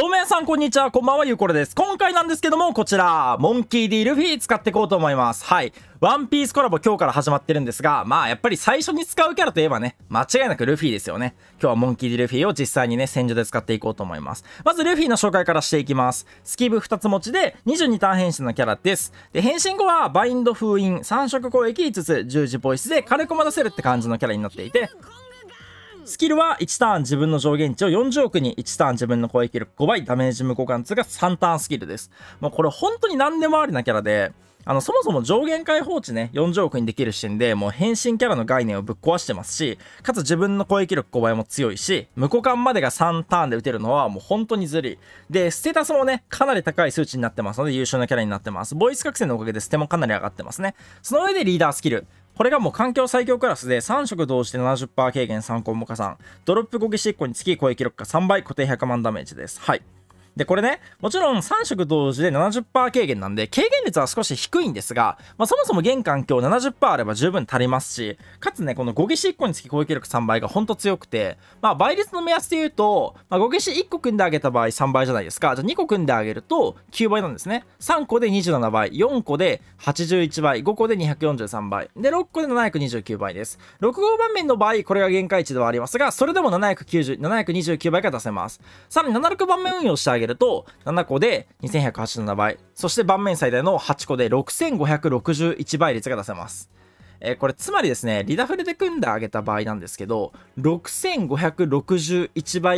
どうも皆さんこんにちは、こんばんは、ゆうころです。今回なんですけども、こちら、モンキー D ルフィ使っていこうと思います。はい。ワンピースコラボ今日から始まってるんですが、まあやっぱり最初に使うキャラといえばね、間違いなくルフィですよね。今日はモンキー D ルフィを実際にね、戦場で使っていこうと思います。まずルフィの紹介からしていきます。スキブ2つ持ちで22ターン変身のキャラです。で、変身後はバインド封印、3色攻撃5つ、十字ボイスで軽く待たせるって感じのキャラになっていて、スキルは1ターン自分の上限値を40億に1ターン自分の攻撃力5倍、ダメージ無効貫通が3ターンスキルです。もうこれ本当に何でもありなキャラで、そもそも上限解放値ね、40億にできる時点でもう変身キャラの概念をぶっ壊してますし、かつ自分の攻撃力5倍も強いし、無効貫までが3ターンで打てるのはもう本当にずるい。で、ステータスもね、かなり高い数値になってますので優秀なキャラになってます。ボイス覚醒のおかげでステもかなり上がってますね。その上でリーダースキル。これがもう環境最強クラスで3色同時で 70% 軽減3コンボ加算。ドロップ5撃1個につき攻撃力が3倍、固定100万ダメージです。はい。で、これね、もちろん3色同時で 70% 軽減なんで、軽減率は少し低いんですが、そもそも現環境 70% あれば十分足りますし、かつね、この5撃1個につき攻撃力3倍がほんと強くて、倍率の目安で言うと、5撃1個組んであげた場合3倍じゃないですか。じゃあ2個組んであげると9倍なんですね。3個で27倍、4個で81倍、5個で243倍、で、6個で729倍です。6号盤面の場合、これが限界値ではありますが、それでも729倍が出せます。さらに76盤面運用してあげると7個で2187倍、そして盤面最大の8個で6561倍率が出せます。これつまりですね、リダフレで組んであげた場合なんですけど、6561倍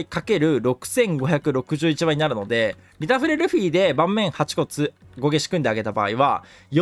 ×6561 倍になるので、リダフレルフィで盤面8個5消し組んであげた場合は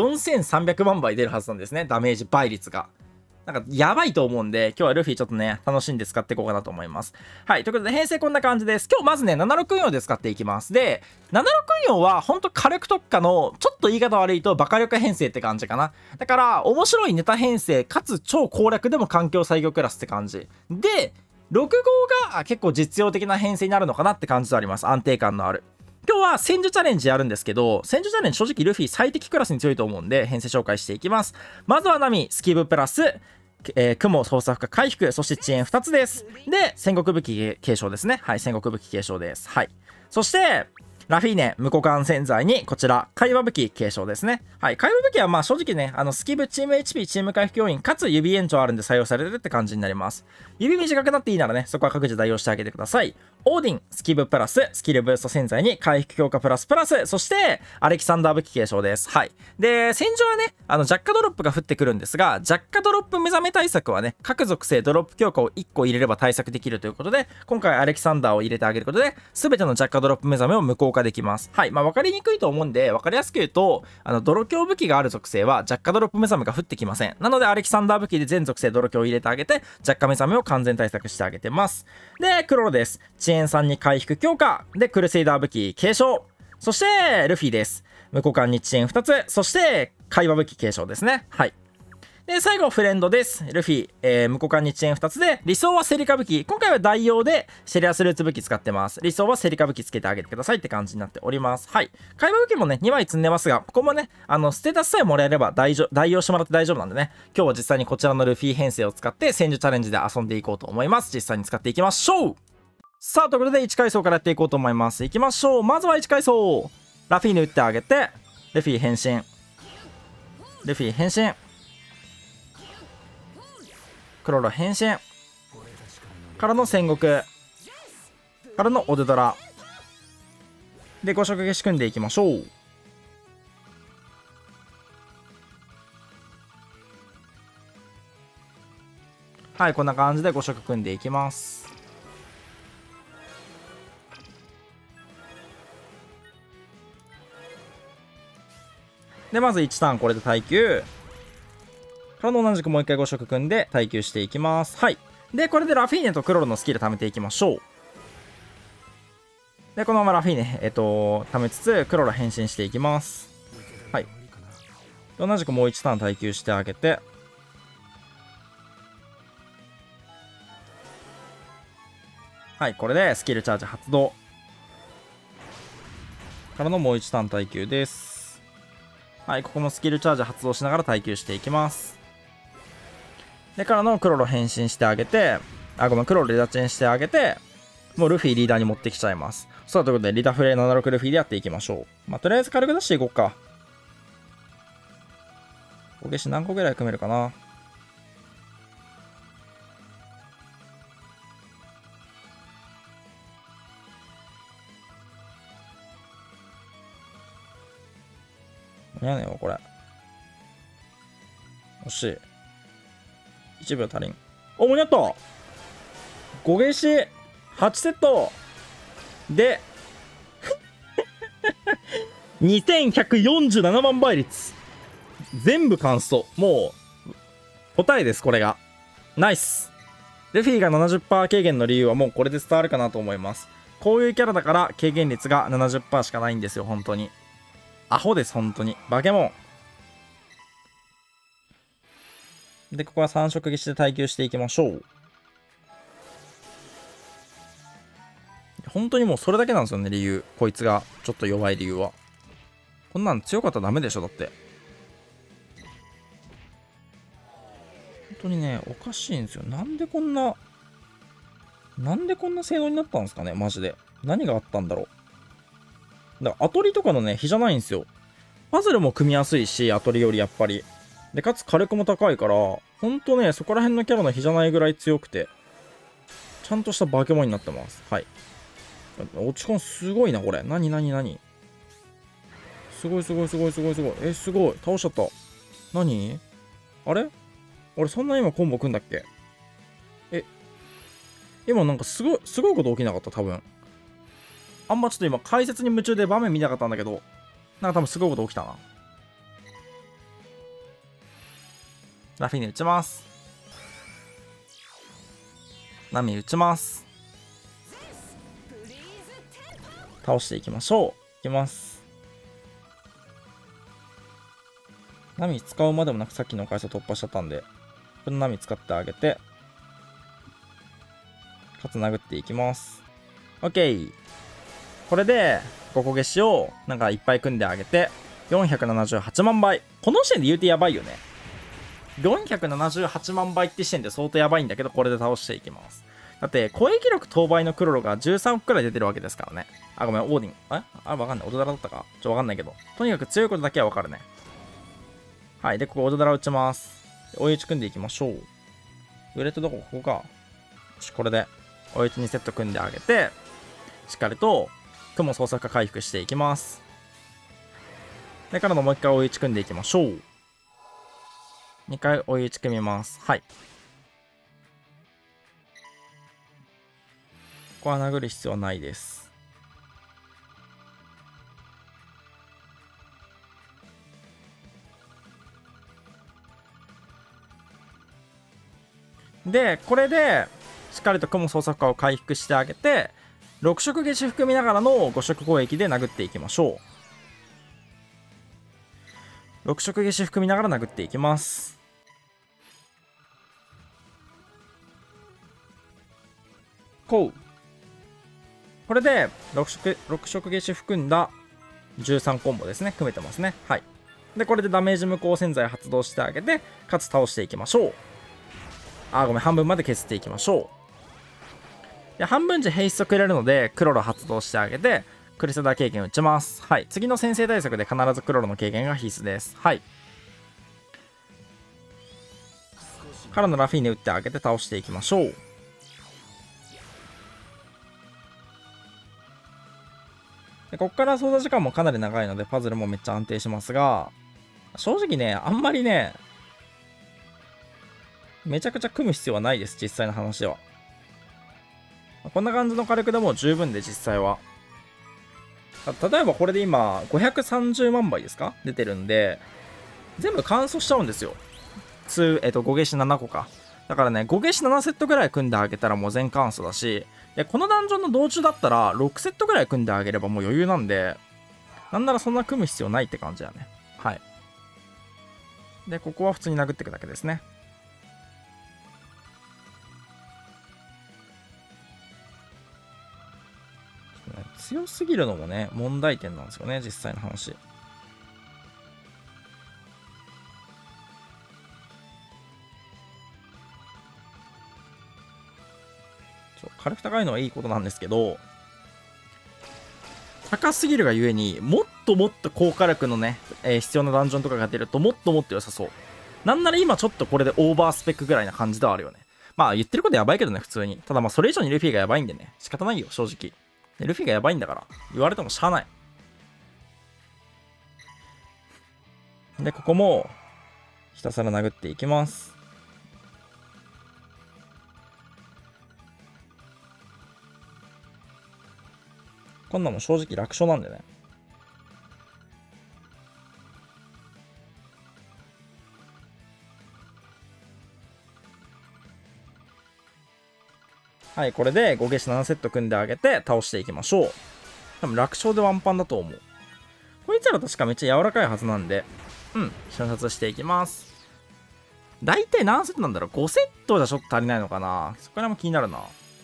4300万倍出るはずなんですね、ダメージ倍率が。なんかやばいと思うんで、今日はルフィちょっとね、楽しんで使っていこうかなと思います。はい、ということで編成こんな感じです。今日まずね、76運用で使っていきます。で、76運用はほんと火力特化の、ちょっと言い方悪いとバカ力編成って感じかな。だから、面白いネタ編成、かつ超攻略でも環境最強クラスって感じ。で、6号が結構実用的な編成になるのかなって感じであります。安定感のある。今日は戦術チャレンジやるんですけど、戦術チャレンジ正直ルフィ最適クラスに強いと思うんで、編成紹介していきます。まずはナミ、スキブプラス、雲操作負荷回復、そして遅延2つです。で、戦国武器継承ですね。はい、戦国武器継承です。はい。そして、ラフィーネ、無股間洗剤に、こちら、会話武器継承ですね。はい、会話武器は正直ね、スキブ、チーム HP、チーム回復要因、かつ指延長あるんで採用されるって感じになります。指短くなっていいならね、そこは各自代用してあげてください。オーディン、スキブプラス、スキルブースト洗剤に回復強化プラス、そして、アレキサンダー武器継承です。はい。で、戦場はね、ジャッカドロップが降ってくるんですが、ジャッカドロップ目覚め対策はね、各属性ドロップ強化を1個入れれば対策できるということで、今回アレキサンダーを入れてあげることで、全てのジャッカドロップ目覚めを無効化できます。はい。分かりにくいと思うんで、分かりやすく言うと、泥強武器がある属性は、ジャッカドロップ目覚めが降ってきません。なので、アレキサンダー武器で全属性泥強を入れてあげて、ジャッカ目覚めを完全対策してあげてます。で、クロロです。遅延3に回復強化。で、クルセイダー武器継承。そして、ルフィです。無股間に遅延2つ。そして、会話武器継承ですね。はい。で、最後、フレンドです。ルフィ、無股間に遅延2つで、理想はセリカ武器。今回は代用でシェリアスルーツ武器使ってます。理想はセリカ武器つけてあげてくださいって感じになっております。はい。会話武器もね、2枚積んでますが、ここもね、ステータスさえもらえれば代用してもらって大丈夫なんでね、今日は実際にこちらのルフィ編成を使って戦術チャレンジで遊んでいこうと思います。実際に使っていきましょう。さあ、ということで1階層からやっていこうと思います。いきましょう。まずは1階層。ラフィーヌ打ってあげて、ルフィ変身。ルフィ変身。クロロ変身からの戦国からのオデドラで5色消し組んでいきましょう。はい、こんな感じで5色組んでいきます。でまず1ターンこれで耐久からの同じくもう一回5色組んで耐久していきます。はい。で、これでラフィーネとクロロのスキル貯めていきましょう。で、このままラフィーネ、貯めつつ、クロロ変身していきます。はい。同じくもう1ターン耐久してあげて、はい、これでスキルチャージ発動。からのもう1ターン耐久です。はい、ここもスキルチャージ発動しながら耐久していきます。でからのクロロ変身してあげて、クロロ離脱してあげて、 もうルフィリーダーに持ってきちゃいます。さあ、ということで、リタフレ76ルフィでやっていきましょう。まあ、とりあえず軽く出していこうか。お消し何個ぐらい組めるかな。何やねんわ、これ。惜しい。1秒足りん。お、間に合った !5 消し8セットで、2147万倍率。全部完走。もう、答えです、これが。ナイス。ルフィが 70% 軽減の理由はもうこれで伝わるかなと思います。こういうキャラだから軽減率が 70% しかないんですよ、本当に。アホです、本当に。バケモン。で、ここは3色消しで耐久していきましょう。本当にもうそれだけなんですよね、理由。こいつがちょっと弱い理由は。こんなん強かったらダメでしょ、だって。本当にね、おかしいんですよ。なんでこんな性能になったんですかね、マジで。何があったんだろう。だからアトリとかのね、比じゃないんですよ。パズルも組みやすいし、アトリよりやっぱり。で、かつ火力も高いから、ほんとね、そこら辺のキャラの比じゃないぐらい強くて、ちゃんとした化け物になってます。はい。落ち込んすごいな、これ。なにすごい。すごい。倒しちゃった。何あれ俺そんな今コンボ組んだっけ？今なんかすごいこと起きなかった、多分。あんまちょっと今解説に夢中で場面見なかったんだけど、なんか多分すごいこと起きたな。ラフィーネ打ちます。ナミ打ちます。倒していきましょう。いきます。ナミ使うまでもなくさっきの回数突破しちゃったんで、このナミ使ってあげて、かつ殴っていきます。OK。これで、5個消しをなんかいっぱい組んであげて、478万倍。この時点で言うてやばいよね。478万倍って時点で相当やばいんだけど、これで倒していきます。だって、攻撃力当倍のクロロが13個くらい出てるわけですからね。あ、ごめん、オーディン。わかんない。オドダラだったかわかんないけど。とにかく強いことだけはわかるね。はい。で、ここオドダラ打ちます。追い打ち組んでいきましょう。ウレットどこここか。よし、これで、追い打ち2セット組んであげて、しっかりと、雲操作化回復していきます。でからのもう一回追い打ち組んでいきましょう。2回追い打ち組みます。はい。ここは殴る必要はないです。で、これで、しっかりと雲操作化を回復してあげて、6色消し含みながらの5色攻撃で殴っていきましょう。6色消し含みながら殴っていきます。これで6色消し含んだ13コンボですね。組めてますね。はい。で、これでダメージ無効洗剤発動してあげて、かつ倒していきましょう。ごめん、半分まで削っていきましょう。で、半分じゃヘイストくれるので、クロロ発動してあげて、クリスター経験打ちます。はい。次の先制対策で必ずクロロの経験が必須です。はい。からのラフィーネ打ってあげて倒していきましょう。で、こっから操作時間もかなり長いので、パズルもめっちゃ安定しますが、正直ね、あんまりね、めちゃくちゃ組む必要はないです、実際の話では。こんな感じの火力でも十分で、実際は。例えばこれで今、530万倍ですか出てるんで、全部乾燥しちゃうんですよ。5消し7個か。だからね、5消し7セットぐらい組んであげたらもう全乾燥だし、で、このダンジョンの道中だったら6セットぐらい組んであげればもう余裕なんで、なんならそんな組む必要ないって感じだね。はい。で、ここは普通に殴っていくだけですね。強すぎるのもね、問題点なんですよね、実際の話。 火力高いのはいいことなんですけど、高すぎるがゆえにもっともっと高火力のね、必要なダンジョンとかが出るともっともっと良さそう。なんなら今ちょっとこれでオーバースペックぐらいな感じではあるよね。まあ言ってることやばいけどね、普通に。ただまあそれ以上にルフィがやばいんでね、仕方ないよ、正直。ルフィがやばいんだから、言われてもしゃあない。で、ここも、ひたすら殴っていきます。こんなも正直楽勝なんでね。はい、これで5ゲシ7セット組んであげて倒していきましょう。多分楽勝でワンパンだと思う。こいつら確かめっちゃ柔らかいはずなんで、瞬殺していきます。大体何セットなんだろう？ 5 セットじゃちょっと足りないのかな？そこらも気になるな。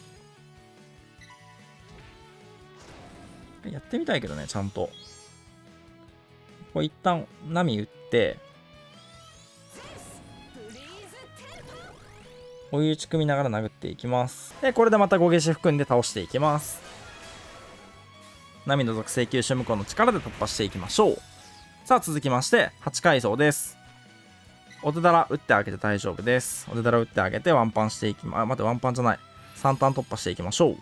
やってみたいけどね、ちゃんと。これ一旦波打って、追い打ち組みながら殴っていきます。で、これでまた5ゲシ含んで倒していきます。波の属性吸収無効の力で突破していきましょう。さあ続きまして8階層です。お手だら打ってあげて大丈夫です。お手だら打ってあげてワンパンしていきま、待って、ワンパンじゃない、3ターン突破していきましょう。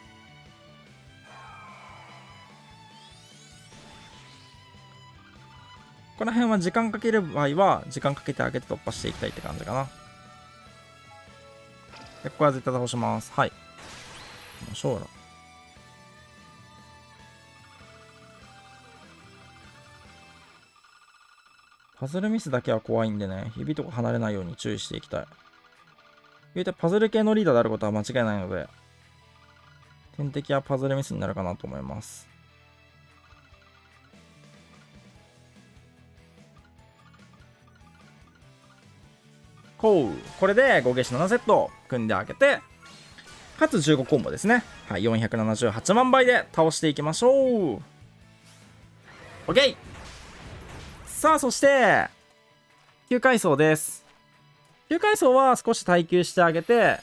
この辺は時間かける場合は時間かけてあげて突破していきたいって感じかな。で、ここは絶対倒します。はい、行きましょう。パズルミスだけは怖いんでね、指とか離れないように注意していきたい。言うてパズル系のリーダーであることは間違いないので、天敵はパズルミスになるかなと思います。これで5ゲシ7セット組んであげて、かつ15コンボですね。はい、478万倍で倒していきましょう。OK。さあ、そして、9階層です。9階層は少し耐久してあげて、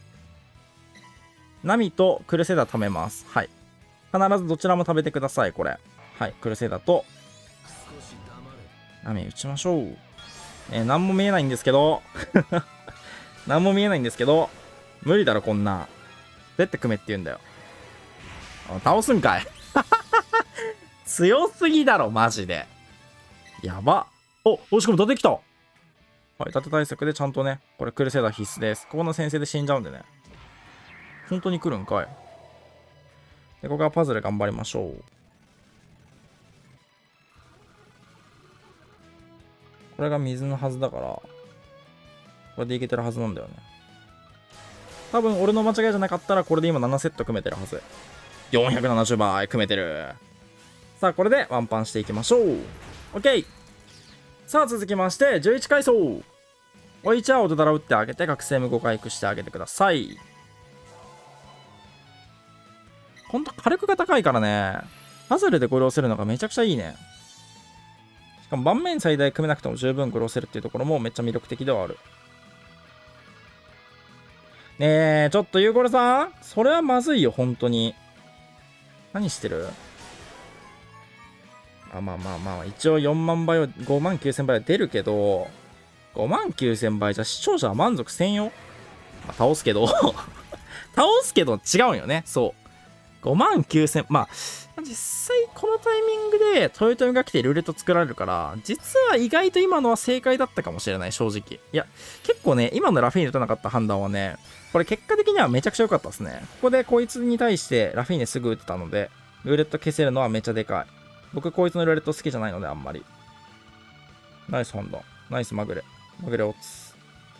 波とクルセダ貯めます。はい。必ずどちらも食べてください、これ。はい、クルセダと、波打ちましょう。何も見えないんですけど、何も見えないんですけど、無理だろ、こんな。どうやって組めって言うんだよ。倒すんかい。強すぎだろ、マジで。やば。しかも立てきた。はい、立て対策でちゃんとね、これクルセダー必須です。ここの先生で死んじゃうんでね。本当に来るんかい。で、ここはパズル頑張りましょう。これが水のはずだから、これでいけてるはずなんだよね。多分俺の間違いじゃなかったら、これで今7セット組めてるはず。470倍組めてる。さあ、これでワンパンしていきましょう。OK。さあ、続きまして、11階層。おいちはお手だら打ってあげて、覚醒無5回復してあげてください。ほんと火力が高いからね、パズルでゴロせるのがめちゃくちゃいいね。しかも盤面最大組めなくても十分ゴロせるっていうところもめっちゃ魅力的ではある。ねえ、ちょっとユーゴルさん、それはまずいよ、本当に。何してる？まあ、一応4万倍は、5万9000倍は出るけど、5万9000倍じゃ視聴者は満足せんよ。まあ、倒すけど、倒すけど違うんよね、そう。5万9000、まあ、実際このタイミングで豊臣が来てルーレット作られるから、実は意外と今のは正解だったかもしれない、正直。いや、結構ね、今のラフィーネ打たなかった判断はね、これ結果的にはめちゃくちゃ良かったですね。ここでこいつに対してラフィーネすぐ打ってたので、ルーレット消せるのはめっちゃでかい。僕こいつのルーレット好きじゃないのであんまり。ナイス判断。ナイスまぐれ。まぐれオッツ。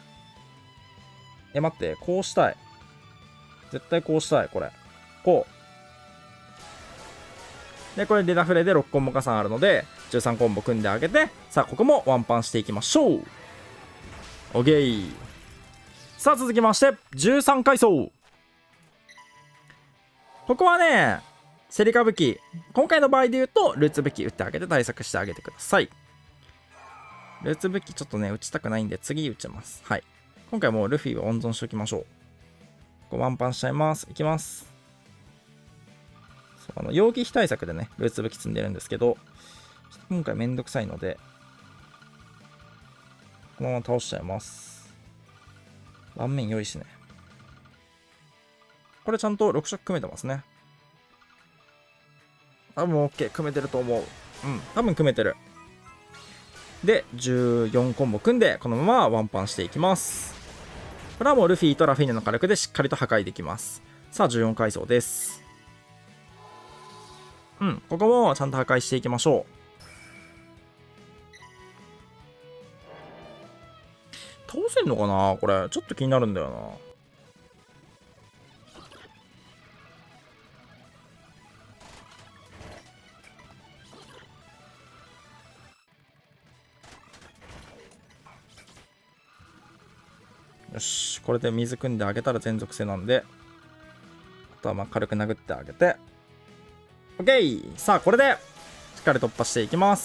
待って、こうしたい。絶対こうしたい、これ。こう。で、これデダフレで6コンボ加算あるので、13コンボ組んであげて、さあ、ここもワンパンしていきましょう。オッケー。さあ、続きまして、13階層。ここはね、セリカ武器。今回の場合で言うと、ルーツ武器打ってあげて対策してあげてください。ルーツ武器ちょっとね、打ちたくないんで次打ちます。はい。今回もうルフィを温存しておきましょう。 こうワンパンしちゃいます。いきます。そう、容疑費対策でね、ルーツ武器積んでるんですけど、ちょっと今回めんどくさいので、このまま倒しちゃいます。盤面良いしね。これちゃんと6色組めてますね。多分 OK。組めてると思う。うん。多分組めてる。で、14コンボ組んで、このままワンパンしていきます。これはもうルフィとラフィーネの火力でしっかりと破壊できます。さあ、14階層です。うん。ここもちゃんと破壊していきましょう。倒せんのかなこれ。ちょっと気になるんだよな。よし、これで水汲んであげたら全属性なんで、あとはまあ軽く殴ってあげて、OK！ さあ、これで、しっかり突破していきます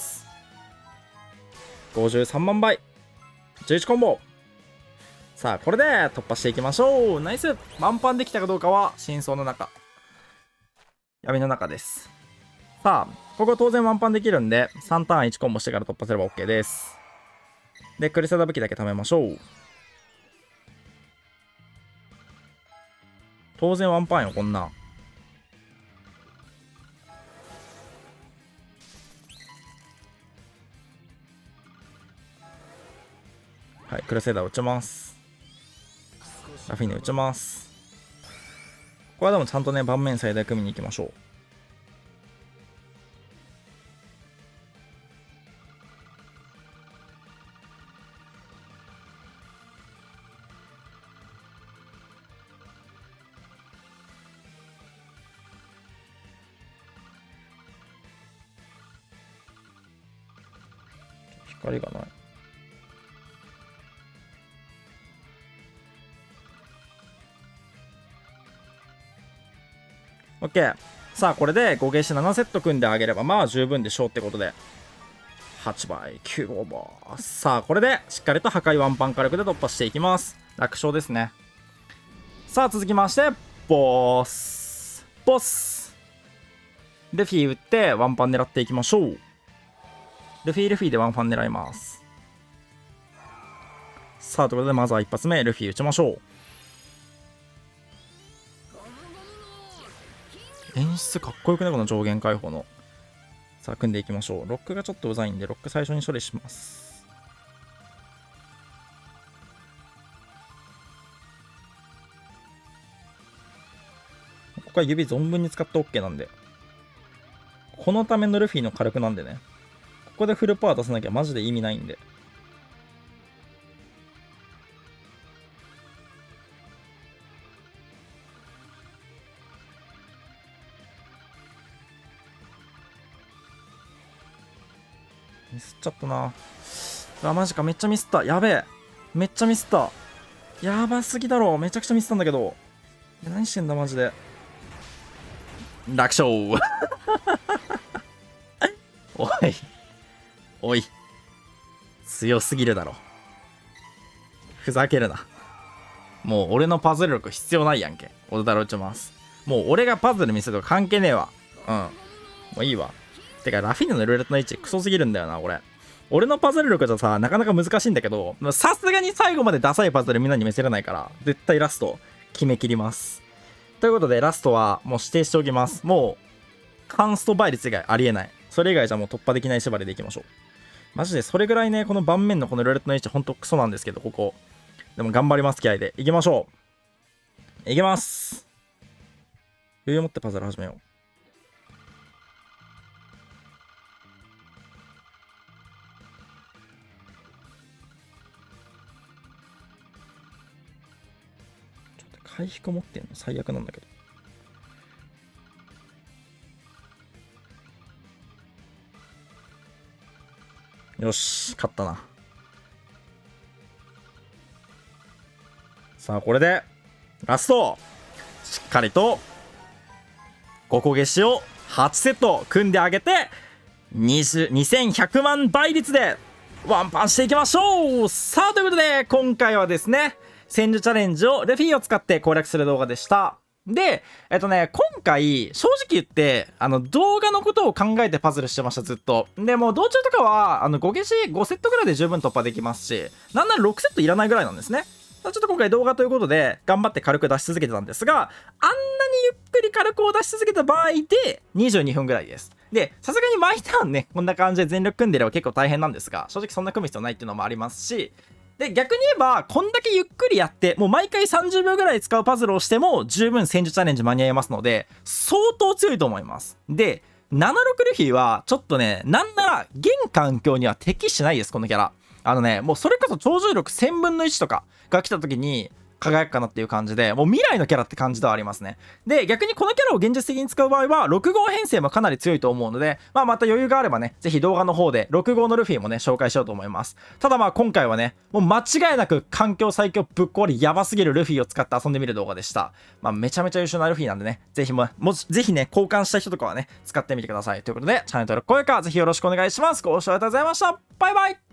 。53万倍。11コンボ。さあ、これで突破していきましょう。ナイス！満帆できたかどうかは、真相の中。闇の中です。さあ、ここ当然ワンパンできるんで、3ターン1コンボしてから突破すれば OK です。で、クリサダ武器だけ貯めましょう。当然ワンパンよ、こんなん。はい、クルセイダー打ちます。ラフィーネ打ちます。ここはでもちゃんとね、盤面最大組みに行きましょう。光がない。OK。さあ、これで5ゲージ7セット組んであげれば、まあ十分でしょうってことで。8倍、9オーバー。さあ、これでしっかりと破壊ワンパン火力で突破していきます。楽勝ですね。さあ、続きまして、ボス。ボス。ルフィ打ってワンパン狙っていきましょう。ルフィでワンパン狙います。さあ、ということで、まずは一発目、ルフィ打ちましょう。演出かっこよくないこの上限解放の。さあ、組んでいきましょう。ロックがちょっとうざいんで、ロック最初に処理します。ここは指存分に使って OK なんで。このためのルフィの火力なんでね。ここでフルパワー出さなきゃマジで意味ないんで。ミスっちゃったな。あ、マジか。めっちゃミスった。やべえ。めっちゃミスった。やばすぎだろ。めちゃくちゃミスったんだけど。何してんだ、マジで。楽勝おい。おい。強すぎるだろ。ふざけるな。もう俺のパズル力必要ないやんけ。小田太郎打ちます。もう俺がパズル見せるとか関係ねえわ。うん。もういいわ。てか、ラフィーネのルーレットの位置クソすぎるんだよな、俺。俺のパズル力じゃさ、なかなか難しいんだけど、さすがに最後までダサいパズルみんなに見せれないから、絶対ラスト決めきります。ということで、ラストはもう指定しておきます。もう、カンスト倍率以外ありえない。それ以外じゃもう突破できない縛りでいきましょう。マジでそれぐらいね、この盤面のこのルーレットの位置ほんとクソなんですけど、ここ。でも頑張ります、気合で。いきましょう。いきます。余裕を持ってパズル始めよう。回復持ってんの最悪なんだけど。よし、勝ったな。さあ、これで、ラストしっかりと、5個消しを8セット組んであげて、2100万倍率で、ワンパンしていきましょう。さあ、ということで、今回はですね、 戦術チャレンジをルフィを使って攻略する動画でした。で、今回、正直言って、動画のことを考えてパズルしてました、ずっと。で、もう道中とかは、5ゲシ5セットぐらいで十分突破できますし、なんなら6セットいらないぐらいなんですね。ちょっと今回動画ということで、頑張って軽く出し続けてたんですが、あんなにゆっくり火力を出し続けた場合で、22分ぐらいです。で、さすがに毎ターンね、こんな感じで全力組んでれば結構大変なんですが、正直そんな組む必要ないっていうのもありますし、で、逆に言えば、こんだけゆっくりやって、もう毎回30秒ぐらい使うパズルをしても、十分戦術チャレンジ間に合いますので、相当強いと思います。で、76ルフィは、ちょっとね、なんなら、現環境には適しないです、このキャラ。もうそれこそ超重力1000分の1とかが来た時に、輝くかなっていう感じで、もう未来のキャラって感じではありますね。で、逆にこのキャラを現実的に使う場合は、6号編成もかなり強いと思うので、また余裕があればね、ぜひ動画の方で6号のルフィもね、紹介しようと思います。ただ今回はね、もう間違いなく環境最強ぶっ壊りやばすぎるルフィを使って遊んでみる動画でした。めちゃめちゃ優秀なルフィなんでね、ぜひぜひね、交換した人とかはね、使ってみてください。ということで、チャンネル登録、高評価、ぜひよろしくお願いします。ご視聴ありがとうございました。バイバイ。